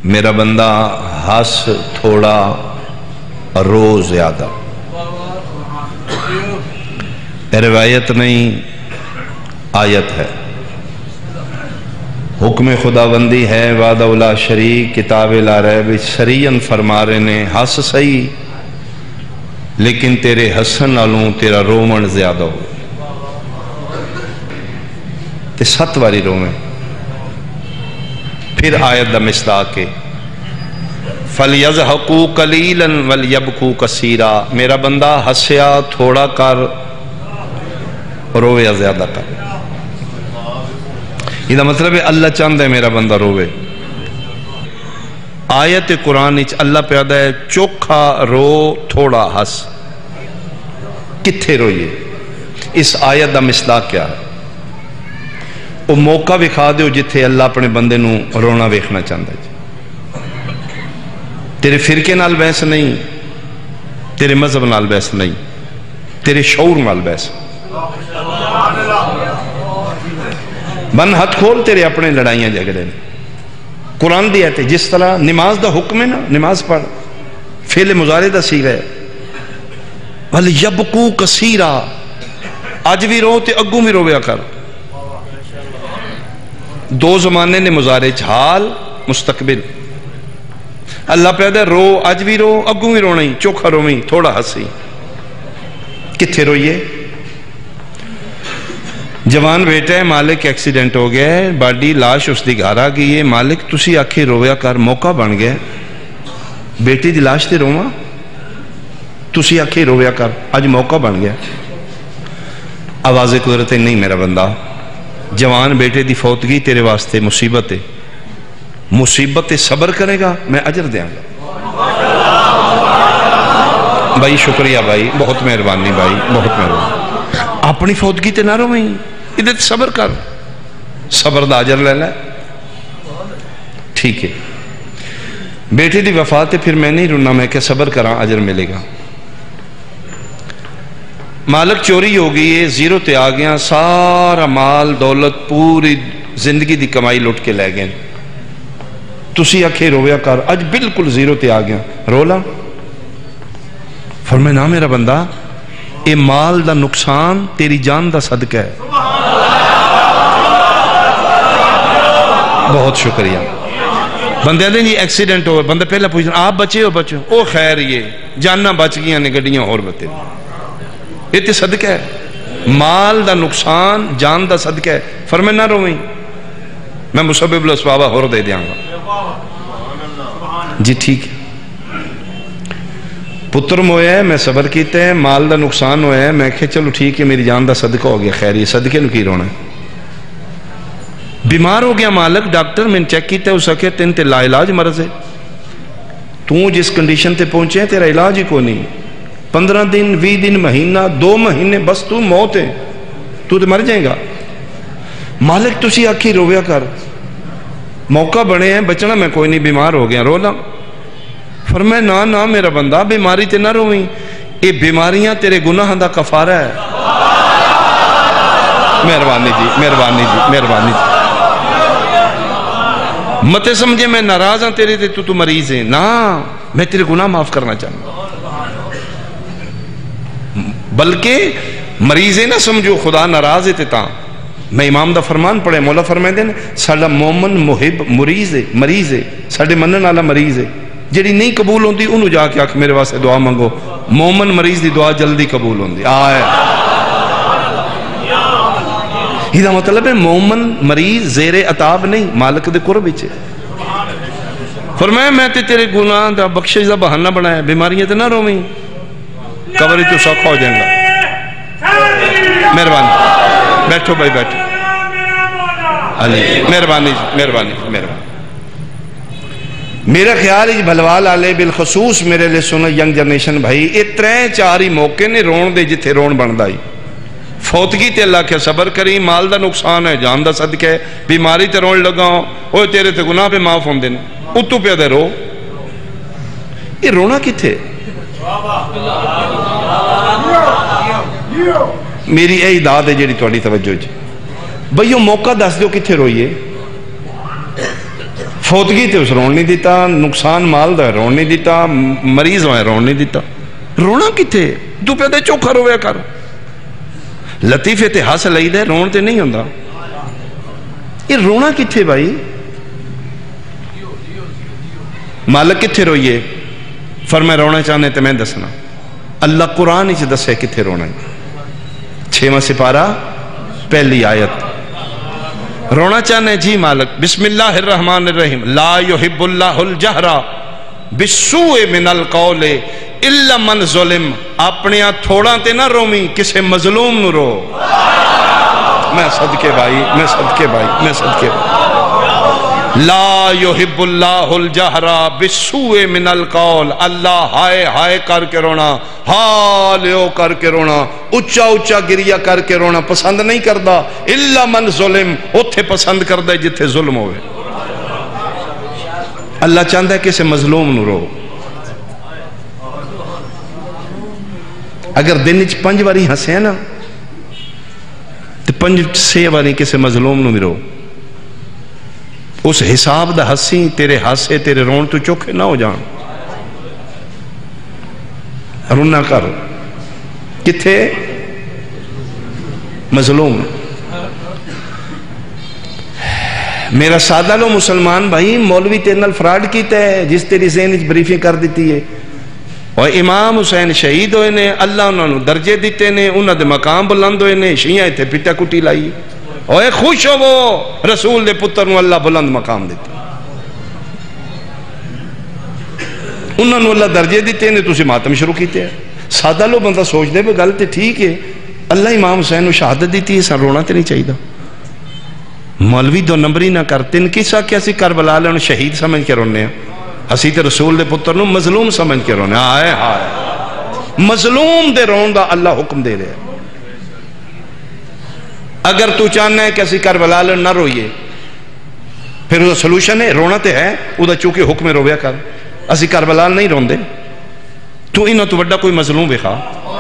میرا بندہ ہنس تھوڑا رو زیادہ. روایت نہیں آیت ہے. حکم خداوندی ہے وعدہ لا شریک کتاب لا ریب سریعن فرما رہے نے ہس سہی لیکن تیرے ہسن نالوں تیرا رومن زیادہ ہو تے 7 واری رومن. پھر آیت دا مصداق کے فَلْيَضْحَكُوا قَلِيلًا وَلْيَبْكُوا كَثِيرًا. میرا بندہ ہسیا تھوڑا کر رویا زیادہ کر. یہ مطلب ہے اللہ چاہتا ہے میرا بندہ روے. آیت قرآن اللہ پیدا ہے چوکھا رو تھوڑا ہس. کتھے روئیے؟ اس آیت دا مصداق کیا ہے؟ وہ موقع وکھا دیو جتھے اللہ اپنے بندے نو رونا ویکھنا چاہتا ہے. تیرے فرقے نال بحث نہیں، تیرے مذہب نال بحث نہیں، تیرے شعور نال بحث. بن ہاتھ کھول تیرے اپنے لڑائیاں جھگڑے. قرآن دی آیت ہے جس طرح نماز دا حکم ہے نا نماز پڑھ فعل مضارع دا صیغہ ہے. وَلْيَبْكُوا كَثِيرًا. اج بھی رو تے اگوں بھی رویا کر. دو زمانے نے مضارع حال مستقبل. اللہ پیدا رو اج بھی رو اگوں بھی رونا ہی چوکھا روئی تھوڑا ہسی. کتھے روئیے؟ جوان بیٹا ہے مالک ایکسیڈنٹ ہو گیا ہے باڈی لاش اس دی گھر آ گئی ہے مالک تسی آکھے رویا کر موقع بن گیا بیٹی دی لاش تے رواں تسی آکھے رویا کر اج موقع بن گیا. آواز قدرت نہیں میرا بندہ. جوان بیٹے دی فوتگی تیرے واسطے مصیبت ہے. مصیبت صبر کرے گا میں اجر دیاں گا. بھائی شکریہ بھائی بہت مہربانی بھائی بہت مہربانی. اپنی فوتگی تے نہ رویں ادھر صبر کر صبر دا اجر لے لے. ٹھیک ہے بیٹے دی وفات ہے پھر میں نہیں رونا میں کہ صبر کراں اجر ملے گا. مالک چوری ہو گئی ہے زیرو تے آ گیا سارا مال دولت پوری زندگی دی کمائی لٹ کے لے گئے. تسی آکھے رویا کر اج بالکل زیرو تے آ گیا رولا. فرمایا نا میرا بندہ اے مال دا نقصان تیری جان دا صدقہ ہے. بہت شکریہ. بندے دیں جی ایکسیڈنٹ ہو بندے پہلے پوچھنا آپ بچے ہو بچے ہو او خیر یہ جاننا بچ گیا نے گڈیاں اور بتے یہ تے صدقہ ہے. مال دا نقصان جان دا صدقہ ہے. فرمایا نہ روئیں میں مسبب الاسباب اور دے دیاں گا. جی ٹھیک ہے پتر مویا ہے میں صبر کیتے ہیں مال دا نقصان ہویا ہے میں کہ چلو ٹھیک ہے میری جان دا صدقہ ہو گیا خیر یہ صدقے نو کی رونا ہے. بیمار ہو گیا مالک ڈاکٹر میں چیک کیتا ہے اس آکھے تین تے لا علاج مرض ہے تو جس کنڈیشن تے پہنچے ہیں تیرا علاج ہی کو نہیں. 15 دن 20 دن مہینہ 2 مہینے بس تو موت ہے تو تے مر جائے گا. مالک تسی آکھی رویا کر موقع بنے ہیں بچنا میں کوئی نہیں بیمار ہو گیا رولا. فرمایا نا نا میرا بندہ بیماری تے نہ روئیں یہ بیماریاں تیرے گناہ دا کفارہ ہے. مہربانی جی مہربانی جی مہربانی جی متے سمجھے میں ناراض ہاں تیرے تے تو مریض ہے نا میں تیرے گناہ معاف کرنا چاہتا بلکہ مریض ہے نہ سمجھو خدا ناراض ہے تاں. میں امام دا فرمان پڑھے مولا فرمائے دیں ساڑا مومن محب مریض ہے ساڑے منن والا مریض ہے جڑی نہیں قبول ہوندی انہوں جا کے آکھ میرے واسطے دعا منگو. مومن مریض دی دعا جلدی قبول ہوندی آئے. یہ مطلب ہے مومن مریض زیر عطاب نہیں مالک دے قرب وچ. فرمایا میں تے تیرے گناہ دا بخشش دا بہانہ بنایا بیماریاں تے نہ رویں قبر تو سوکھا ہو جائیں گا. مہربانی بیٹھو بھائی بیٹھو علی مہربانی مہربانی مہربانی. میرا خیال ہے بھلوال آلے بالخصوص میرے لئے سنو ینگ جنریشن بھائی اے 3-4 ہی موقع نے رون دے جتھے رون بندائی. فوتگی تے اللہ کے صبر کریں مال دا نقصان ہے جان دا صدقہ ہے بیماری تے رون لگاؤں اوہ تیرے تے گناہ پہ معاف ہوں دینے اتو پہ دے رو. یہ رونا کی تھے میری اے داد ہے جیڑی توڑی توجہ جی بھئیو موقع دس دیو کتھے روئیے. فوتگی تے اس رون نہیں دیتا، نقصان مال دا رون نہیں دیتا، مریض ہوئے رون نہیں دیتا. رونا کتے تو پہ دے چوکھا رویا کر. لطیفے تے ہس لئی دے، رون تے نہیں ہوندا. یہ رونا کتے بھائی؟ مالک کتے روئیے؟ فرمائے رونا چاہنے تے میں دسنا. اللہ قرآن ہی دسے کتے رونا ہے. 6واں سپارہ پہلی آیت. رونا چاہنے جی مالک، بسم اللہ الرحمن الرحیم. لا یحب اللہ الجہر بالسوء من القول الا من ظلم. اپنے تھوڑا تے نہ رومی، کسے مظلوم نو رو. میں صدقے بھائی، میں صدقے بھائی، میں صدقے بھائی. لا یحب اللہ الجہر بالسوء من القول. اللہ ہائے ہائے کر کے رونا، ہالیو کر کے رونا، اچھا اچھا گریہ کر کے رونا پسند نہیں کردا. الا من ظلم، اتھے پسند کردا جتھے ظلم ہوئے. اللہ چاہتا ہے کسے مظلوم نو رو. اگر دن وچ 5 واری ہسے نا تو 5-6 واری کسے مظلوم نو رو. اس حساب دا ہسی تیرے ہاسے تیرے رون تو چوکھے نہ ہو جان. رونا کر کتھے؟ مظلوم. میرا سادہ لو مسلمان بھائی، مولوی تیرے نال فراڈ کیتا ہے جس تیری ذہن بریفنگ کر دیتی ہے. اور امام حسین شہید ہوئے نے، اللہ انہوں نے درجے دیتے نے، انہوں نے مقام بلند ہوئے نے، شیعہ تھے پٹا کٹی لائی. اوے خوش ہو وہ رسول دے پتر نو اللہ بلند مقام دیتے. انہوں نے اللہ درجے دیتے نے، تسی ماتم شروع کیتے ہیں. سادہ لو بندہ سوچ دے بے گل تے ٹھیک ہے، اللہ امام حسین نو شہادت دیتی ہے، سن رونا تے نہیں چاہیے. مولوی 2 نمبری نہ کر. تین کسا کہ اسی کربلا لے شہید سمجھ کے رونے ہیں، اسی تے رسول دے پتر نو مظلوم سمجھ کے رونے. آئے ہائے، مظلوم دے رون دا اللہ حکم دے رہے. اگر تو چاہنا ہے کہ اسی کربلا لے نہ روئیے، پھر وہ سلوشن ہے، رونا تے ہے، او دا چونکہ حکم رویا کر. اسی کربلا نہیں رون دے. تو انہوں تو بڑا کوئی مظلوم بخوا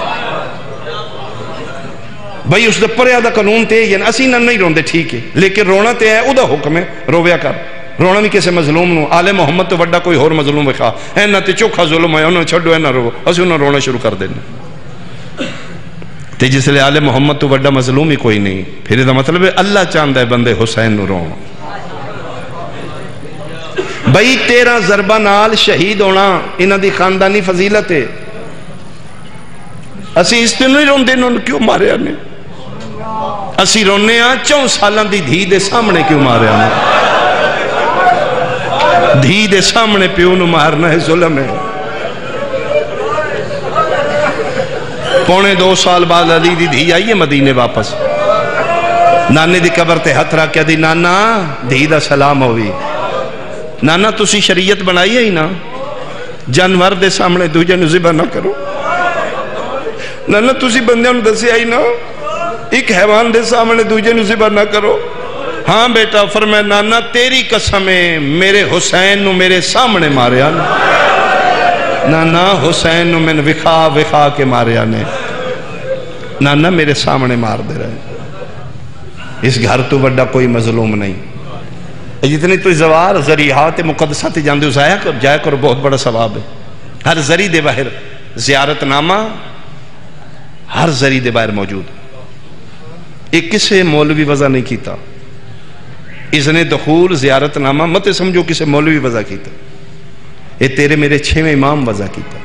بھائی، اس دا پریا دا قانون تے یعنی اسی نہ نہیں رون دے ٹھیک ہے، لیکن رونا تے ہے، او دا حکم ہے، رویا کر. رونا بھی کسے مظلوم نو. آل محمد تو بڑا کوئی اور مظلوم بخوا اینا تے چوکھا ظلم ہے، انہوں چھڑو اینا رو، اسی انہوں رونا شروع کر دینا. تے جس لئے آل محمد تو بڑا مظلوم ہی کوئی نہیں. پھر یہ مطلب ہے اللہ چاہندہ ہے بندے حسین نو رون. بھئی 13 ضربہ نال شہید ہونا انہاں دی خاندانی فضیلت ہے. اسی اس دن نہیں رون دے، انہوں کیوں مارے آنے؟ اسی رونے ہاں 4 سالان دی دھی دے سامنے کیوں مارے آنے؟ دھی دے سامنے پیو نو مارنا ہے ظلم ہے. 1.25 سال بعد علی دی دھی آئی ہے مدینے واپس. نانے دی قبر تے ہتھ رکھ کے دی نانا دھی دا سلام ہوئی. نانا تسی شریعت بنائی ہے ہی نا، جانور دے سامنے دوجہ نو ذبح نہ کرو. نانا تسی بندیاں نو دسی آئی نا، ایک حیوان دے سامنے دوجہ نو ذبح نہ کرو. ہاں بیٹا فرمایا نانا تیری قسم ہے، میرے حسین نو میرے سامنے مارے آنے. نانا حسین نو میں وکھا کے مارے آنے. نانا میرے سامنے مار دے رہے. اس گھر تو بڑا کوئی مظلوم نہیں. جتنی تو زوار ذریعات مقدسات جاندے جایا کرو، بہت بڑا ثواب ہے. ہر ذریع دے باہر زیارت نامہ ہر ذریع دے باہر موجود. ایک کسے مولوی وضع نہیں کیتا. اذن دخول زیارت نامہ مت سمجھو کسے مولوی وضع کیتا، یہ تیرے میرے 6ویں امام وضع کیتا،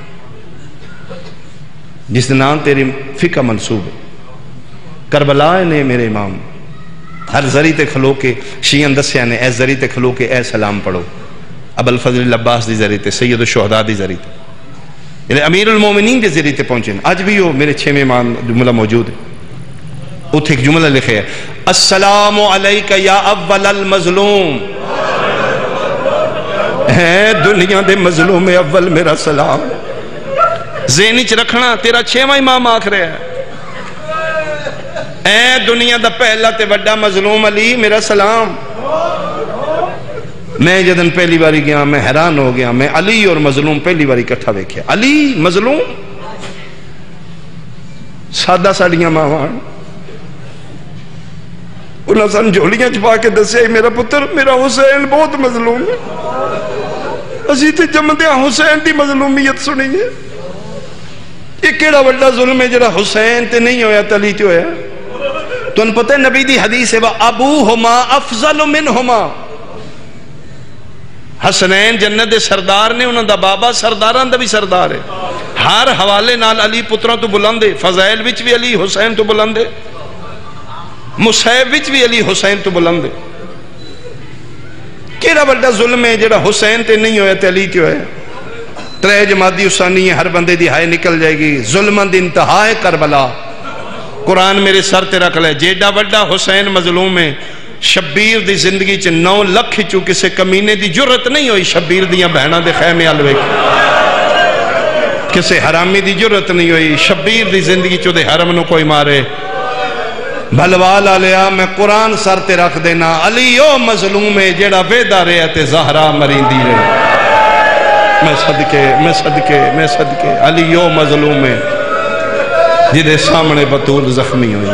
جس نام تیری فقہ منصوب ہے. کربلا نے میرے امام ہر ذریع تے کھلو کے شیعہ دسیا نے اے ذریع تے کھلو کے اے سلام پڑھو. ابو الفضل العباس دی ذریع تے، سید الشہداء دی ذریع تے، یعنی امیر المومنین دی ذریع تے پہنچے. آج بھی وہ میرے 6ویں امام جملہ موجود ہے. اتھے ایک جملہ لکھے ہے، السلام علیکہ یا اول المظلوم. ہے دنیا دے مظلوم اول میرا سلام. ذہنی چ رکھنا تیرا 6واں امام آکھ رہا ہے، اے دنیا دا پہلا تے بڑا مظلوم علی میرا سلام. میں جدن پہلی باری گیا میں حیران ہو گیا. میں علی اور مظلوم پہلی باری کٹھا ویکھیا. علی مظلوم سادہ ساڑیاں ماوان انہوں سن جھولیاں چھپا کے دسے میرا پتر میرا حسین بہت مظلوم ہے، اسی تے جمدیاں حسین دی مظلومیت سنی ہے۔ یہ کیڑا بڑا ظلم ہے جڑا حسین تے نہیں ہویا علی تے ہویا؟ تو ان پتہ نبی دی حدیث ہے وَأَبُوهُمَا أَفْضَلُ مِنْهُمَا، حسنین جنت دے سردار نے، انہوں دا بابا سرداران دا بھی سردار ہے، ہر حوالے نال علی پتروں تو بلندے، فضائل وچ بھی علی حسین تو بلندے، مصحف وچ بھی علی حسین تو بلندے۔ کیڑا بڑا ظلم ہے جڑا حسین تے نہیں ہویا تے علی تے ہویا؟ ترے جمادی اسانی ہے، ہر بندے دی ہائے نکل جائے گی، ظلمن دی انتہا ہے کربلا۔ قرآن میرے سر تے رکھ لے، جیڑا بڑا حسین مظلوم ہے، شبیر دی زندگی چ 9 لکھ چو کسے کمینے دی جرت نہیں ہوئی شبیر دیاں بہناں دے خیمے الوے، کسے حرامی دی جرت نہیں ہوئی شبیر دی زندگی چو دے حرم نو کوئی مارے۔ بھلوال آلیا میں قرآن سر تے رکھ دینا، علی او مظلوم ہے جیڑا ویدہ رہے تے زہرا مریندی رہے۔ میں صدقے علی او مظلوم ہے جدے سامنے بطول زخمی ہوئی۔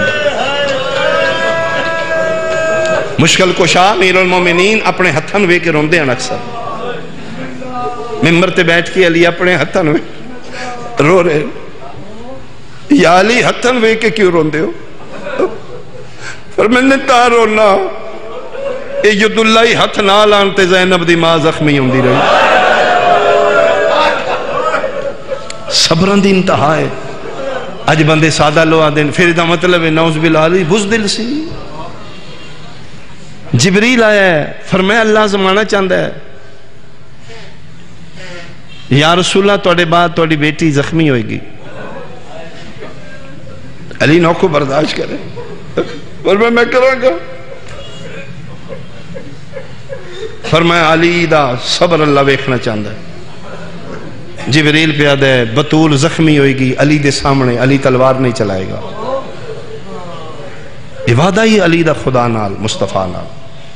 مشکل کشا امیر المومنین اپنے ہتھن وے کے روندے ہیں اکثر، ممبر تے بیٹھ کے علی اپنے ہتھن وے رو رہے، یا علی ہتھن وے کے کیوں روندے ہو؟ پر میں نے تا رونا اے ید اللہ ہتھ نہ لانتے زینب دی ماں زخمی ہوندی رہی۔ صبران دی انتہا ہے۔ اج بندے سادہ لو آدین پھر دا مطلب ہے نعوذ باللہ علی بزدل سی۔ جبریل آیا ہے، فرمایا اللہ زمانہ چاندہ ہے، یا رسول اللہ توڑے بعد توڑی بیٹی زخمی ہوئے گی۔ علی نوکو برداشت کرے، فرمایا میں کروں گا۔ فرمایا علی دا صبر اللہ ویکھنا چاندہ ہے۔ جبریل پیادہ ہے، بطول زخمی ہوئے گی علی دے سامنے، علی تلوار نہیں چلائے گا۔ وعدہ ہی علی دا خدا نال مصطفیٰ نال۔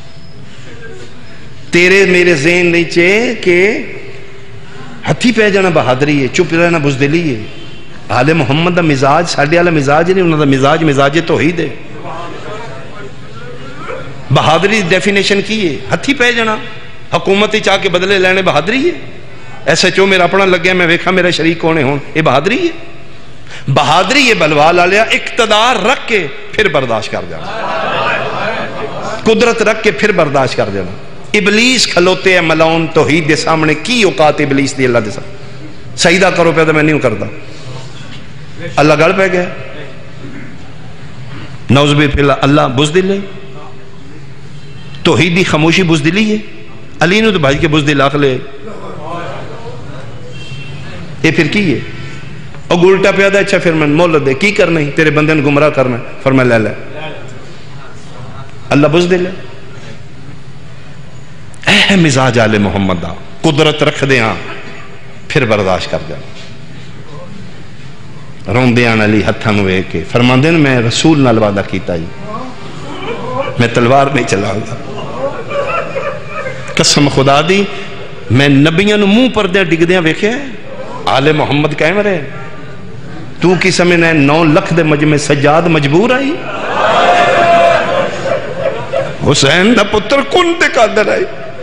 تیرے میرے ذہن نہیں چاہے کہ ہتھی پہ جانا بہادری ہے، چپ رہنا بزدلی ہے۔ آل محمد دا مزاج ساڑھے والا مزاج نہیں، انہوں دا مزاج توحید ہے۔ بہادری ڈیفینیشن کی ہے، ہتھی پہ جانا حکومتی چاہ کے بدلے لینے بہادری ہے۔ ایسے چو میرا اپنا لگ گیا میں ویکھا میرے شریک کونے ہوں، یہ بہادری ہے۔ بہادری یہ بلوال آلیا اقتدار رکھ کے پھر برداشت کر جانا، قدرت رکھ کے پھر برداشت کر جانا۔ ابلیس کھلوتے ہیں ملعون توحید دے سامنے، کی اوقات ابلیس دی اللہ دے سامنے؟ سجدہ کرو پہ تو میں نہیں کرتا، اللہ گڑ پہ گیا۔ نعوذ باللہ اللہ بزدل ہے، توحید دی خاموشی بزدلی ہے۔ علی نے تو بھائی کے بزدل آخ لے، یہ پھر کی ہے؟ اور گلٹا پہ آدھا اچھا پھر میں مولد دے کی کرنا ہی تیرے بندے نے گمراہ کرنا ہے، فرمایا لے لے۔ اللہ بزدل ہے، اے مزاج آل محمد دا قدرت رکھ دے ہاں پھر برداشت کر جانا۔ رون دیان علی ہتھاں ہوئے کے فرمان دین میں رسول نال وعدہ کیتا ہی میں تلوار نہیں چلاؤں گا، قسم خدا دی میں نبیاں نو منہ پر دیا ڈگ دیا ویکھے آل محمد کہہ رہے تو کی سمجھنا ہے 9 لکھ دے مجمع سجاد مجبور آئی، حسین دا پتر کن تے قادر آئی۔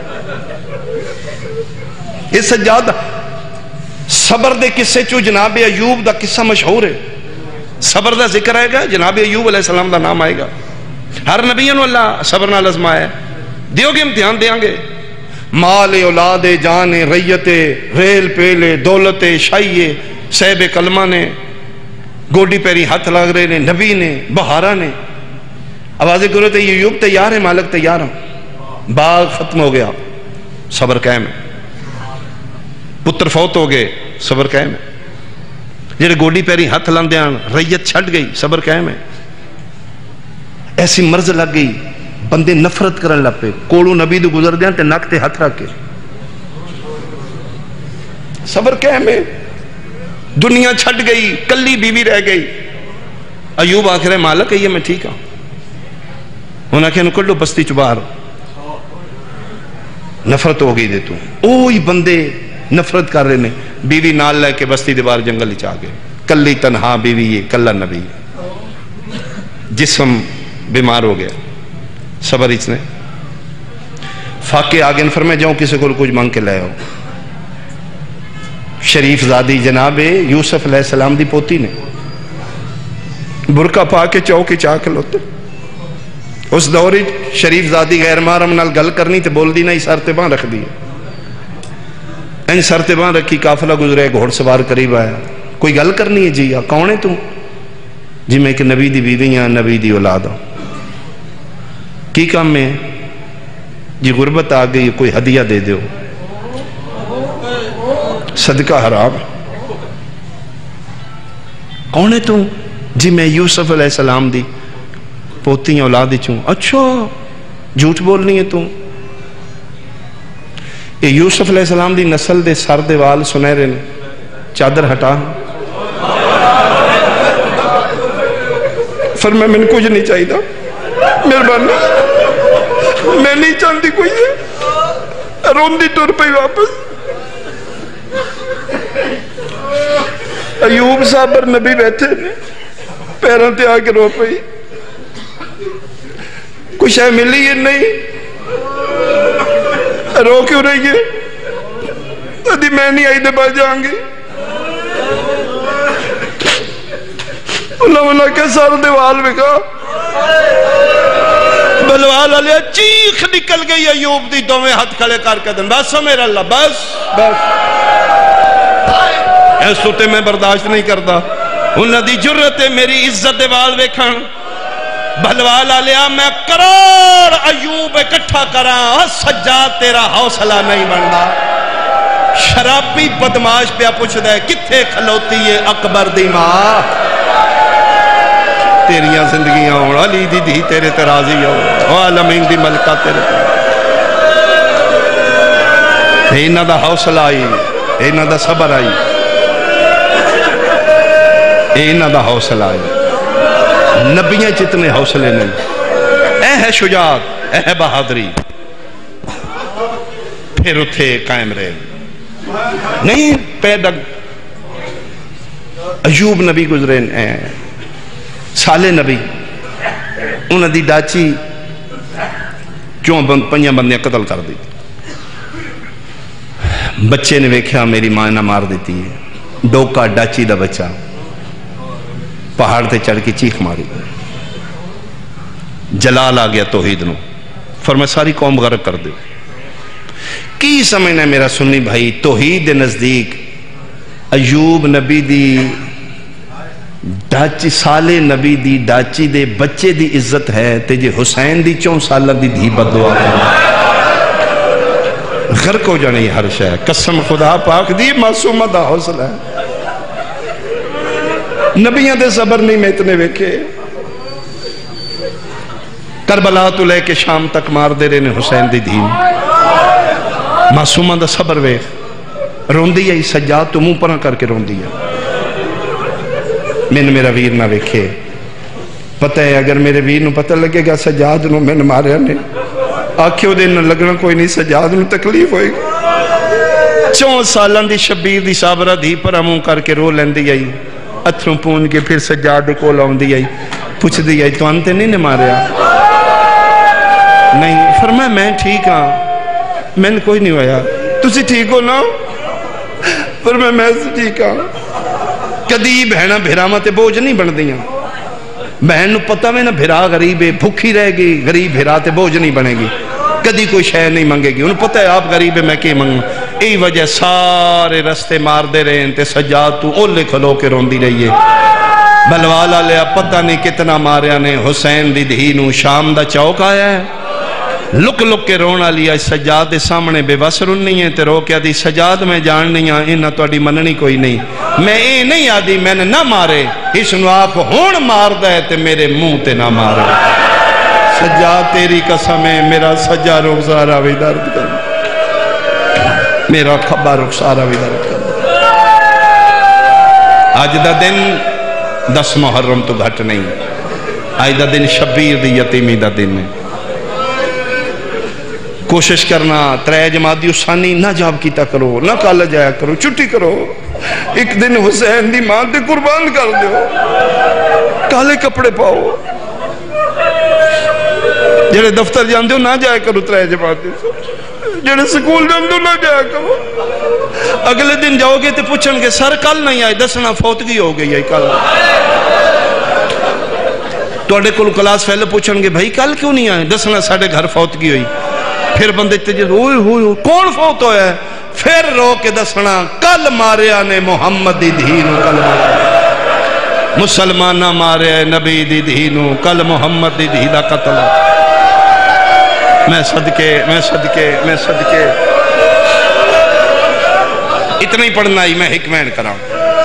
یہ سجاد صبر دے قصے چو جناب ایوب دا قصہ مشہور ہے، صبر دا ذکر آئے گا، جناب ایوب علیہ السلام دا نام آئے گا۔ ہر نبیوں اللہ صبر نہ لازمایا ہے، دیو گے امتحان دیاں گے، مال اولاد جان ریت ریل پیلے دولت شاہیے صحب کلمہ نے گوڈی پیری ہاتھ لگ رہے نے، نبی نے بہارا نے آوازیں کرو تے ایوب تیار ہے مالک تیار ہوں، باغ ختم ہو گیا صبر قائم ہے، پتر فوت ہو گئے صبر قائم ہے، جڑے گوڈی پیری ہاتھ لاندیاں ریت چھٹ گئی صبر قائم ہے، ایسی مرض لگ گئی بندے نفرت کرن لگ پے، کوڑو نبی دو گزر دیاں تے نک تے ہاتھ رکھ کے صبر قائم ہے، دنیا چھٹ گئی کلی بیوی رہ گئی، ایوب آخر ہے مالک ہے یہ میں ٹھیک ہوں، انہاں کہ نکڑ لو بستی چبار، نفرت ہو گئی دے تو اوہی بندے نفرت کر رہے نے، بیوی نال لے کے بستی دیوار جنگل ہی چاہ گئے، کلی تنہا بیوی ہے کلا نبی، جسم بیمار ہو گیا، صبر اس نے فاقے آگے فرمائے جاؤ کسی کو کچھ مانگ کے لے آؤ. شریف زادی جناب یوسف علیہ السلام دی پوتی نے برقع پا کے چوک چاہ کھلوتے. اس دور شریف زادی غیر محرم نال گل کرنی تے بول دی نہیں سر تے باں رکھ دی. این سر تے باں رکھی قافلہ گزرے گھوڑ سوار قریب آیا. کوئی گل کرنی ہے جی کون ہے تم؟ جی میں کہ نبی دی بیوی ہاں نبی دی اولاد ہوں. کی کام میں؟ جی غربت آ گئی کوئی ہدیہ دے دیو. صدقہ حرام. کون ہے تم؟ جی میں یوسف علیہ السلام دی پوتی اولاد چوں. اچھا جھوٹ بولنی ہے تم؟ یہ یوسف علیہ السلام دی نسل دے سر دے وال سنہرے نے. چادر ہٹا. فرمایا میں کچھ نہیں چاہیے مہربانی میں نہیں چاہتی کوئی ہے. روندی ٹر پئی واپس. ایوب صابر نبی بیٹھے نے پیروں تے آ کے رو پئی. کچھ ہے ملی ہے نہیں رو کیوں رہی ہے؟ ادھی میں نہیں آئی دے بعد جائیں گی. اللہ کے سر دیوال بکا بلوال علیہ چیخ نکل گئی ایوب دی دو میں ہاتھ کھڑے کر کے دن بس میرا اللہ بس بس اس سوٹے میں برداشت نہیں کرتا. انہوں دی جرت ہے میری عزت دیوال بکھن. بلوال علیہ میں کروڑ ایوب اکٹھا کرا سجاد تیرا حوصلہ نہیں بننا. شرابی بدماش پہ پوچھ دے کتھے کھلوتی ہے اکبر دی ماں. تیریاں زندگیاں ہوں علی دی دی تیرے ترازی ہوں عالمین دی ملکہ تیرے اینا دا حوصلہ آئی اینا دا صبر آئی اینا دا حوصلہ آئی. نبیاں جتنے حوصلے نہیں. اے ہے شجاعت اے ہے بہادری. پھر اتھے قائم رہے نہیں پیدا. ایوب نبی گزرے سالے نبی انہوں دی ڈاچی کیوں پنجاں بندیاں قتل کر دی. بچے نے ویکھیا میری ماں نہ مار دیتی ہے. ڈوکا ڈاچی دا بچہ پہاڑ تے چڑھ کے چیخ ماری. جلال آ گیا توحید نو. فرمایا ساری قوم غرق کر دے. کی سمجھنا میرا سنی بھائی توحید دے نزدیک ایوب نبی دی ڈاچی سالے نبی دی ڈاچی دے بچے دی عزت ہے تے جے حسین دی 4 سالہ دی دھی بدعا غرق ہو جانے ہر شے. قسم خدا پاک دی معصومہ دا حوصلہ ہے. نبیاں دے صبر نہیں میں اتنے ویکھے. کربلا تو لے کے شام تک مار دے رہے نے حسین دی دھی. معصومہ دا صبر ویکھ روندی ہے سجاد تو منہ پرا کر کے روندی ہے. میں نے میرا ویر نہ ویکھے. پتہ ہے اگر میرے ویر نو پتہ لگے گا سجاد نو میں نے ماریا نے آکھیو دے نہ لگنا کوئی نہیں سجاد نو تکلیف ہوئے گا. 4 سالان دی شبیر دی صابرہ دھی پر منہ کر کے رو لیندی آئی. اتھروں پون کے پھر سجاد کو لاؤں دی آئی پوچھ دی آئی تو انتے نہیں نے ماریا؟ نہیں. فرمایا میں ٹھیک ہاں میں نے کوئی نہیں ہویا. تسی ٹھیک ہو نا؟ فرمایا میں ٹھیک ہاں. کدی بہنہ بھیرامہ تے بوجھ نہیں بن دیاں. بہن نو پتہ میں نہ بھیرا غریب ہے بھوکھی رہ گی. غریب بھیرا تے بوجھ نہیں بنے گی. کدی کوئی شے نہیں منگے گی. انہوں پتہ ہے آپ غریب ہے میں کی منگوں. ای وجہ سارے رستے مار دے رہے ہیں تے سجاد تو اولے کھلو کے روندی رہی ہے. بلوالا لیا پتہ نہیں کتنا ماریا نے. حسین دی دھی نو شام دا چوک آیا ہے لک لک کے رونا لیا. سجاد دے سامنے بے بس رونی ہے تے رو کیا دی سجاد میں جان نہیں ہاں انہاں تو اڈی مننی کوئی نہیں. میں اے نہیں آدھی میں نے نہ مارے اس نو آپ ہون مار دے تے میرے منہ تے نہ مارے. سجاد تیری قسم ہے میرا سجا رخسارا بھی درد کر میرا کھبا رخسارا بھی درد کر. آج دا دن 10 محرم تو گھٹ نہیں. آج دا دن شبیر دی یتیمی دا دن ہے. کوشش کرنا 3 جماعت دی اسانی نہ جاب کیتا کرو نہ کالج جایا کرو چھٹی کرو. ایک دن حسین دی ماں تے قربان کر دیو. کالے کپڑے پاؤ جڑے دفتر جاندے ہو نہ جائے کرو 3 جماعت جڑے سکول جاندے ہو نہ جائے کرو اگلے دن جاؤ گے تو پوچھن گے سر کل نہیں آئے دسنا فوتگی ہو گئی ہے کل توڑے کل کلاس فیلے پوچھن گے بھائی کل کیوں نہیں آئے دسنا ساڑھے گھر فوتگی ہوئی پھر بندے تجھے ہوئی کون فوت ہویا ہے پھر رو کے دسنا کل ماریا نے محمد دی دھینو کل ماریا مسلمانہ ماریا نبی دی دھینو کل محمد دی دھی دا قتل میں صدقے اتنا ہی پڑھنا ہی میں حکمین کراؤں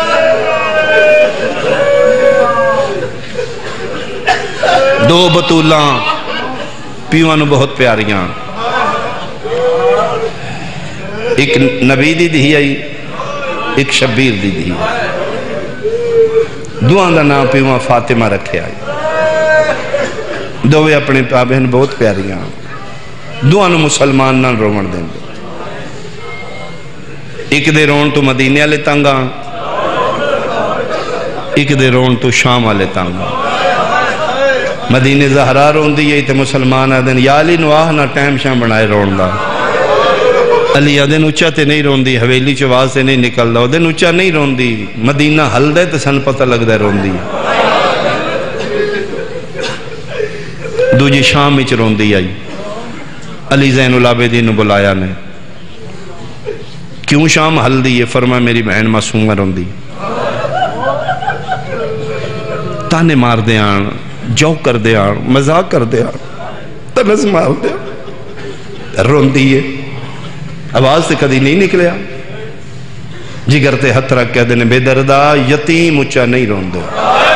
دو بطولاں پیوانو بہت پیاریاں ایک نبی دی دھی آئی ایک شبیر دی دھی دعاں دا نام پیوان فاطمہ رکھے آئی دوے اپنے بہن بہت پیاریاں دعاں مسلمان نہ رومن دیں گے ایک دے رون تو مدینے والے تنگا ایک دے رون تو شام والے تنگا مدینے زہرا رون دی یہ تے مسلمان آدھن یا علی نواہ نہ ٹائم شام بنائے رون دا علی آدھن اچھا تے نہیں رون دی حویلی چواز سے نہیں نکل دا آدھن اچھا نہیں رون دی مدینہ حل دے تے سن پتہ لگ دے رون دی دو جی شام اچھ رون دی آئی علی زین العابدین نے بلایا نے کیوں شام حل دی یہ فرمایا میری بہن معصومہ رون دی تانے مار دے آن جو کر دے آن مزاق کر دے آن تنز مار دے آن رون دیئے آواز سے کدی نہیں نکلیا جگر تے ہتھ رکھ کے دینے بے دردہ یتیم اچھا نہیں رون دے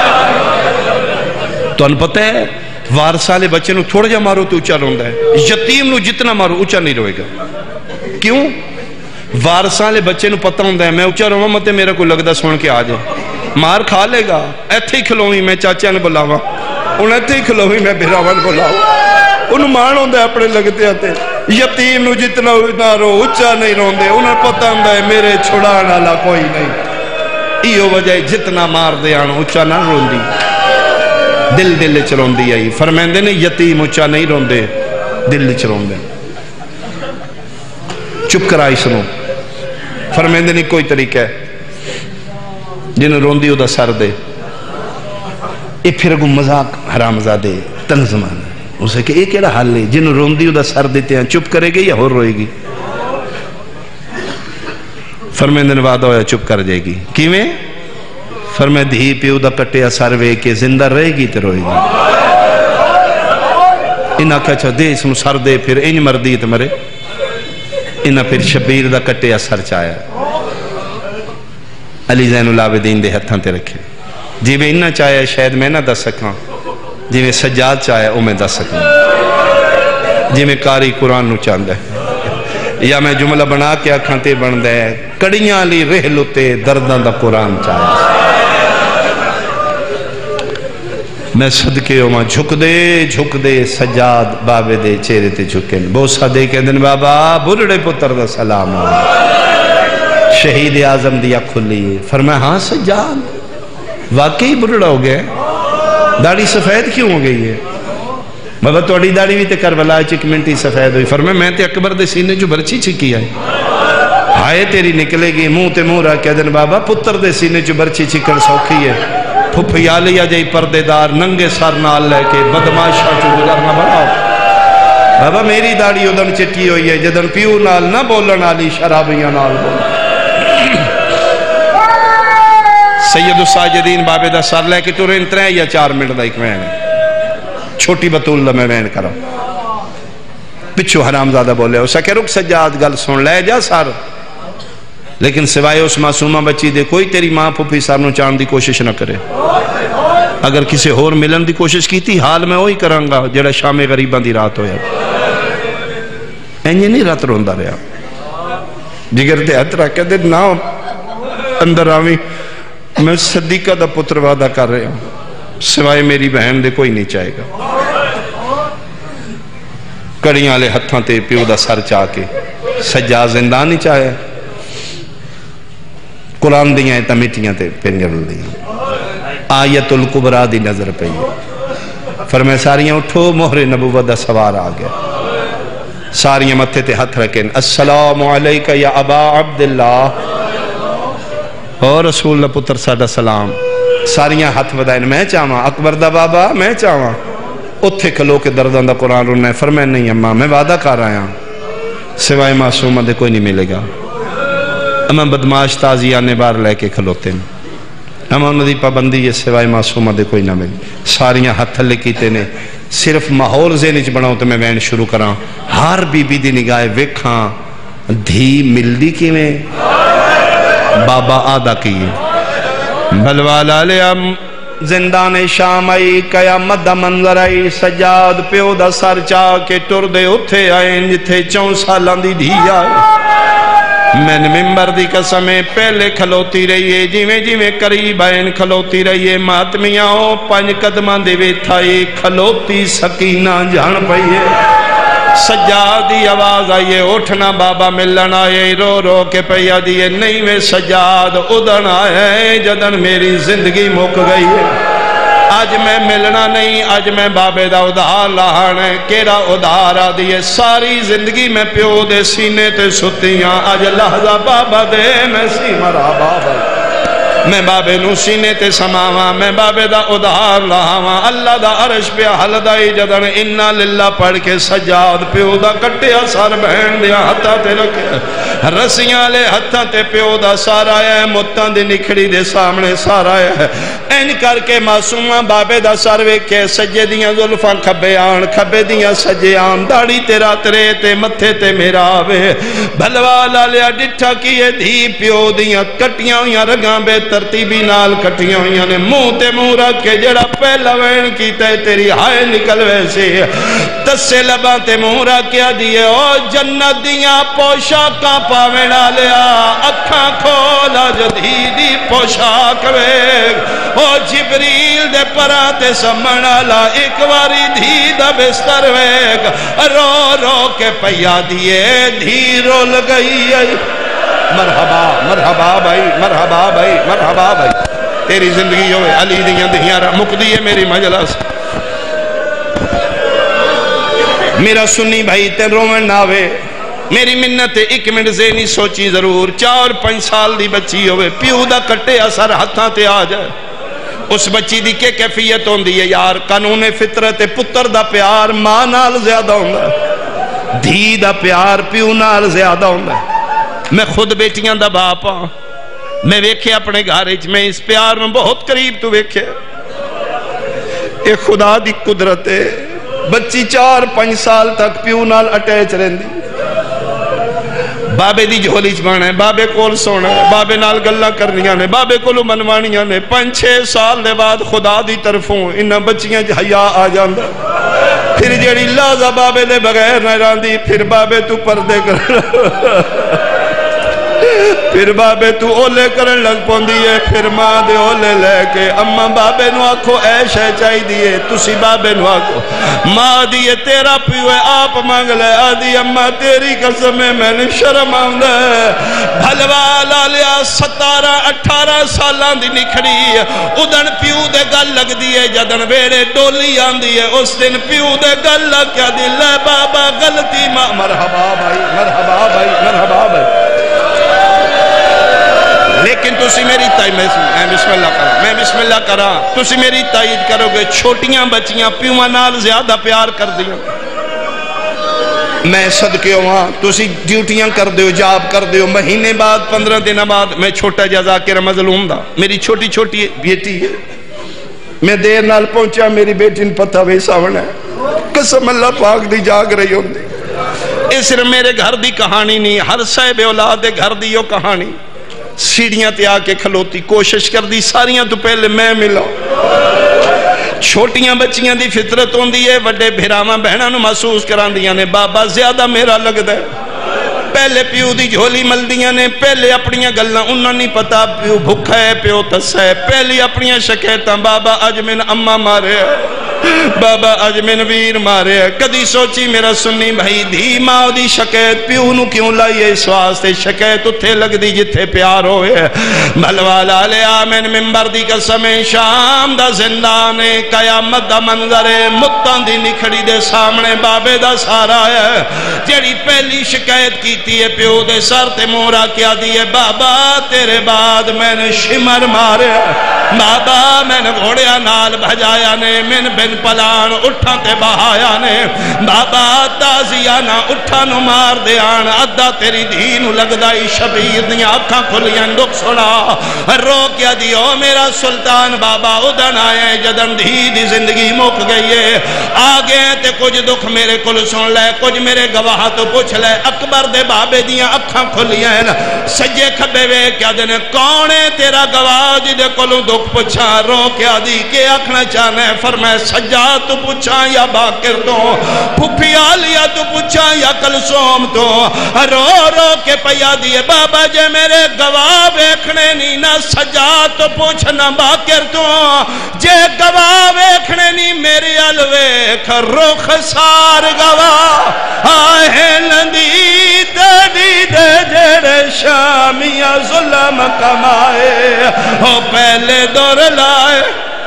تو ان پتہ ہے وار سالے بچے نو تھوڑا جا مارو تو اچھا رون دے یتیم نو جتنا مارو اچھا نہیں روئے گا کیوں وار سالے بچے نو پتہ ہوں دے میں اچھا رہا متے میرا کو لگ دا سن کے آجے مار کھا لے گا ایتھے ہی کھلوئی میں چاچا نے بلاوا انہیں ایتھے ہی کھلوئی میں بھراون بلاوا انہوں مان ہوں دے اپنے لگتے آتے یتیم نو جتنا نہ رو اچھا نہیں رون دے انہیں پتہ ہوں دے میرے چھڑانا لا کوئی نہیں ایو وجہ جتنا مار دے آنو اچھا نہ رون دی دل چرون دی آئی فرمیندے نے یتیم اچھا نہیں رون دے دل چرون دے چپ کر آئی سنو فرمیندے نے کوئی طریقہ ہے جنہوں رون دی دا سر دے اے پھر اگو مذاق حرام زادے تنظمان اسے کہ ایک ایڑا حال لے جنہوں رون دی دا سر دیتے ہیں چپ کرے گی یا ہو روئے گی فرمیندے نے وعدہ ہویا چپ کر جائے گی کیویں فرمائے دھی پیو دا کٹیا سروے کے زندہ رہے گی تے روئے گی انہا کہا چھا دے اس سر دے پھر انج مردی تے مرے انہا پھر شبیر دا کٹیا سر چایا علی زین العابدین دے ہتھاں تے رکھے جی میں انہا چاہیا شاید میں نہ دس سکاں جی میں سجاد چاہیا او میں دس سکاں جی میں کاری قرآن نو چاند ہے یا میں جملہ بنا کے آکھاں تے بن دے کڑیاں لی رہلو تے دردان دا قرآن چاہیا میں صدقے ہوں جھک دے سجاد بابے دے چہرے تے جھکن بوسا دے کہ دن بابا برڑے پتر دا سلام شہید اعظم دیا کھلی فرمایا ہاں سجاد واقعی برڑا ہو گئے داڑھی سفید کیوں ہو گئی ہے بابا توڑی داڑھی بھی تے کربلا چک منٹی سفید ہوئی فرمایا میں تے اکبر دے سینے جو برچی چکی آئی ہائے تیری نکلے گی منہ تے منہ رہا کہ دن بابا پتر دے سینے جو برچی چکن سوکھی ہے پھپیا لیا جائی پردے دار ننگے سر نال لے کے بدماشا چو گزرنا بڑھاؤ بابا میری داڑھی ادن چٹی ہوئی ہے جدن پیو نال نہ بولن آلی شرابیاں نال بولن سید الساجدین بابے دا سر لے کے تو رہن 3 یا 4 منٹ دا ایک مہین چھوٹی بطول دا میں مہین کرا پچھو حرام زادہ بولے اسا کہ رک سجاد گل سن لے جا سر لیکن سوائے اس معصومہ بچی دے کوئی تیری ماں پھپھی سارنو چاند دی کوشش نہ کرے اگر کسی اور ملن دی کوشش کی تھی حال میں وہی کرانگا جڑا شام غریبان دی رات ہویا اینجے نہیں رات روندہ رہا جگر دے ہتھ رکھے دے نا اندر آویں میں صدیقہ دا پتر وعدہ کر رہا ہوں سوائے میری بہن دے کوئی نہیں چاہے گا کڑیاں لے ہتھاں تے پیو دا سر چاہ کے سجا زندہ نہیں چاہے قرآن دیاں تا مٹیاں تے پنجر دیاں آیت القبرہ دی نظر پہ فرمایا ساریاں اٹھو مہر نبوت دا سوار آ گیا ساریاں متھے تے ہاتھ رکھیں السلام علیکہ یا ابا عبداللہ اور رسول اللہ پتر ساڈا سلام ساریاں ہاتھ ودائیں میں چاہواں اکبر دا بابا میں چاہواں اتھے کھلو کے دردان دا قرآن رننا ہے فرمایا نہیں اماں میں وعدہ کر رہا ہوں سوائے معصومہ دے کوئی نہیں ملے گا اماں بدماش تازی آنے بار لے کے کھلوتے ہیں اماں انہوں دی پابندی یہ سوائے معصومہ دے کوئی نہ ملے ساریاں ہاتھ لے کیتے نے صرف ماحول ذہن چ بناؤ تو میں وین شروع کراں ہر بی بی دی نگاہ ویکھاں دھی ملدی کیویں بابا آدھا کیے بلوالا لیا زندان شام آئی قیامت دا منظر آئی سجاد پیو دا سر چاہ کے ٹر دے اتھے آئیں جتھے 4 سالان دی دھی آئے میں نے ممبر دی قسمیں پہلے کھلوتی رہیے جیویں جیویں قریب آئین کھلوتی رہیے ماتمیاں 5 قدمان دے ویتھائی کھلوتی سکینہ جان پئیے سجادی آواز آئیے اٹھنا بابا ملن آئے رو رو کے پیا دیئے نہیں میں سجاد ادھن آئے جدن میری زندگی مک گئی ہے آج میں ملنا نہیں آج میں بابے دا ادھار لانے کیڑا ادھار آ دیئے ساری زندگی میں پیو دے سینے تے ستیاں آج لحظہ بابا دے میں سی مرا بابا میں بابے نو سینے تے سماواں میں بابے دا ادھار لاواں اللہ دا عرش پہ حلدائی جدن انا للہ پڑھ کے سجاد پیو دا کٹیا سار بہن دیا ہتھا تے رکھے رسیاں لے ہتھا تے پیو دا سارا ہے متان دی نکھڑی دے سامنے سارا ہے این کر کے معصومہ بابے دا سار ویکھے سجے دیاں ظلفاں کھبے آن کھبے دیاں سجے آن داڑی تیرا ترے تے متھے تے میرا آوے بھلوالا لیا ڈٹھا کیے دھی پیو دیاں کٹیاں ہویاں رگاں بے ترتیبی نال کٹیاں ہویاں نے منہ تے منہ رکھ کے جڑا پہلا وین کیتا ہے تیری ہائے نکل ویسے تسے لباں تے منہ رکھ کے دیئے او جنت دیاں پوشاکاں پاوینا لیا اکھاں کھولا جدیدی پوشاک ویگ او جبریل دے پراتے سمنا لا ایک واری دھی دا بستر ویگ رو رو کے پیا دیئے دھی رول گئی ہے مرحبا مرحبا بھائی مرحبا بھائی مرحبا بھائی تیری زندگی ہوئے علی دیاں دہیاں مک دیئے میری مجلس میرا سنی بھائی تے رومن ناوے میری منت 1 منٹ ذہنی سوچی ضرور 4-5 سال دی بچی ہوئے پیو دا کٹے اثر ہتھاں تے آ جائے اس بچی دی کے کیفیت ہوندی ہے یار قانون فطرت پتر دا پیار ماں نال زیادہ ہوندا ہے دھی دا پیار پیو نال زیادہ ہوندا ہے میں خود بیٹیاں دا باپ ہاں میں ویکھے اپنے گھارج میں اس پیار میں بہت قریب تو ویکھے اے خدا دی قدرت ہے بچی 4-5 سال تک پیو نال اٹیچ رہندی بابے دی جھولی چبانا ہے بابے کول سونا ہے بابے نال گلہ کرنیاں نے بابے کولو منوانیاں نے 5-6 سال دے بعد خدا دی طرفوں انہاں بچیاں حیا آ جاندہ پھر جیڑی لازہ بابے دے بغیر نہ راندی پھر بابے تو پردے کر پھر بابے تو اولے کرن لگ پوندی ہے پھر ماں دے اولے لے کے اممہ بابے نو آکھو ایش ہے چاہی دیئے تسی بابے نو آکھو ماں دیئے تیرا پیوے آپ مانگ لے آدھی اممہ تیری قسم ہے میں نے شرم آمدہ ہے بھلوالا لیا 17-18 سالان دی نکھڑی ادن پیو دے گل لگ دیئے جدن ویڑے ڈولی آن دیئے اس دن پیو دے گل لگ کیا دی لے بابا غلطی ماں مرحبا بھائی مرحبا بھائی مرحبا بھائی لیکن تسی میری تائید میں بسم اللہ کرا تسی میری تائید کرو گے چھوٹیاں بچیاں پیوہ نال زیادہ پیار کر دیا میں صدقے ہوں تسی ڈیوٹیاں کر دیو جاب کر دیو مہینے بعد 15 دن بعد میں چھوٹا جزا کے مظلوم دا میری چھوٹی چھوٹی بیٹی ہے میں دیر نال پہنچا میری بیٹی نے پتہ ویسا ہونا ہے قسم اللہ پاک دی جاگ رہی ہوں دی اس صرف میرے گھر دی کہانی نہیں ہر صاحب اولاد دے گھر دی یہ کہانی سیڑھیاں تے آ کے کھلوتی کوشش کر دی ساریاں تو پہلے میں ملا چھوٹیاں بچیاں دی فطرت ہوندی ہے وڈے بھیراواں بہناں نو محسوس کراندیاں نے بابا زیادہ میرا لگدا ہے پہلے پیو دی جھولی ملدیاں نے پہلے اپنیاں گلاں انہاں نہیں پتا پیو بھکھا ہے پیو تسا ہے پہلی اپنیاں شکایتاں بابا اج میں اماں مارے بابا اج من ویر مارے کدی سوچی میرا سنی بھائی دھی ماں دی شکایت پیو نو کیوں لائیے اس واسطے شکایت اتھے لگ دی جتھے پیار ہوئے بھلوالا لیا من ممبر دی قسم شام دا زندان قیامت دا منظر متان دی نکھڑی دے سامنے بابے دا سارا ہے جیڑی پہلی شکایت کیتی ہے پیو دے سر تے مورا کیا دیئے بابا تیرے بعد میں نے شمر مارے بابا میں نے گھوڑیا نال بھجایا نے من بن پلان اٹھا تے بہایا نے بابا تازیہ نہ اٹھا نو مار دیان ادھا تیری دھینو لگ دائی شبیر دیاں اکھاں کھلیاں دکھ سنا رو کیا دیو میرا سلطان بابا ادھن آئے جدن دھی دی زندگی موک گئی ہے آگے تے کچھ دکھ میرے کل سن لے کچھ میرے گواہ تو پوچھ لے اکبر دے بابے دیاں اکھاں کھلیاں سجے کھبے وے کیا دینے کونے تیرا گواہ جی دے کلوں دکھ پوچھا رو کیا دی کہ اکھنا چاہنے فرمائے سجا تو پوچھا یا باکر تو پھپی آلیا تو پوچھا یا کلسوم تو رو رو کے پیا دیئے بابا جے میرے گواہ بیکھنے نہیں نہ سجا تو پوچھنا باکر تو جے گواہ بیکھنے نہیں میری الویکھ رخ سار گواہ آئے لندی دے جڑے شامیاں ظلم کمائے ہو پہلے دور لائے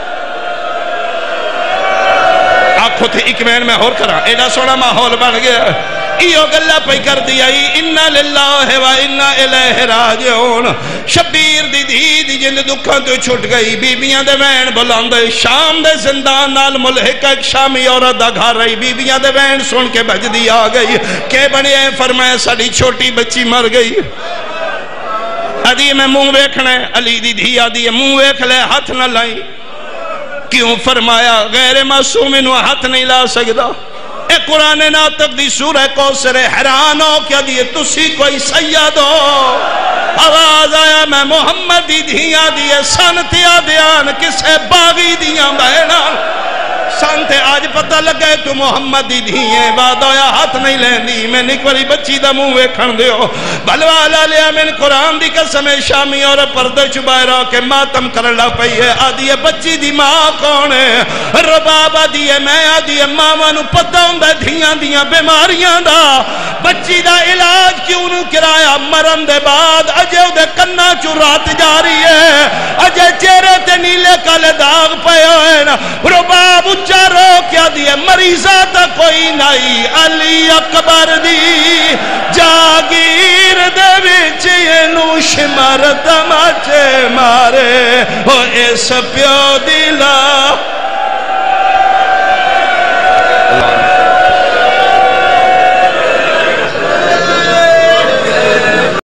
آنکھوں تھے ایک مہین میں اور کرا ایڈا سونا ماحول بن گیا ایو گلہ پہ کر دیا اِنَّا لِلَّهِ وَإِنَّا إِلَيْهِ راجعون شبیر دی دی جن دکھاں تو چھٹ گئی بیبیاں دے وین بلاندے شام دے زندان نال ملحق ایک شامی عورت دا گھر رہی بیبیاں دے وین سن کے بھج دی آ گئی کہ بنی فرمائے ساڑی چھوٹی بچی مر گئی ادھی میں منہ ویکھنے علی دی دھی آدھی منہ ویکھ لے ہاتھ نہ لائی کیوں فرمایا غیر معصوم انہوں ہاتھ نہیں لا سکتا اے قرآن ناطق دی سورہ کوثر حیران ہو کیا دیئے تسی کوئی سید ہو آواز آیا میں محمد دی دھیاں دیئے سنتیا دیان کسے باغی دیاں بہنا سانتے آج پتہ لگے تو محمد دی دھیئے بعد آیا ہاتھ نہیں لیندی میں نکوری بچی دا منہ ویکھن دیو بھلوالا لیا من قرآن دی قسم شامی اور پردہ چھبائے رہا کہ ماتم کرلا پئی ہے آدھی بچی دی ماں کون ہے ربابا دیئے میں آدھی ماما نو پتہ ہوں دے دھیاں دیاں بیماریاں دا بچی دا علاج کیوں نو کرایا مرم دے بعد اجے دے کنہ چرات جاری ہے اجے چہرے تے نیلے کالے داغ پے ہوئے نا رباب چارو کیا دیئے مریضہ تا کوئی نہیں علی اکبر دی جاگیر دے بیچے نوش مرد مچے مارے ہو اس پیو دلا